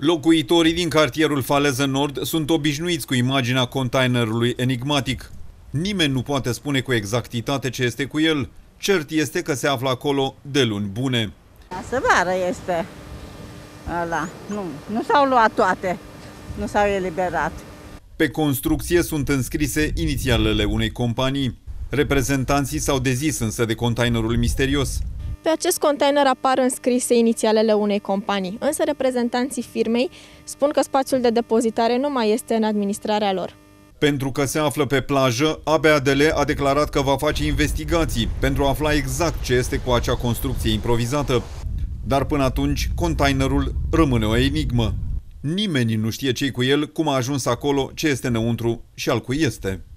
Locuitorii din cartierul Faleză Nord sunt obișnuiți cu imaginea containerului enigmatic. Nimeni nu poate spune cu exactitate ce este cu el. Cert este că se află acolo de luni bune. Sevară este ăla. Nu s-au luat toate. Nu s-au eliberat. Pe construcție sunt înscrise inițialele unei companii. Reprezentanții s-au dezis însă de containerul misterios. Pe acest container apar înscrise inițialele unei companii, însă reprezentanții firmei spun că spațiul de depozitare nu mai este în administrarea lor. Pentru că se află pe plajă, ABADL a declarat că va face investigații pentru a afla exact ce este cu acea construcție improvizată. Dar până atunci, containerul rămâne o enigmă. Nimeni nu știe ce-i cu el, cum a ajuns acolo, ce este înăuntru și al cui este.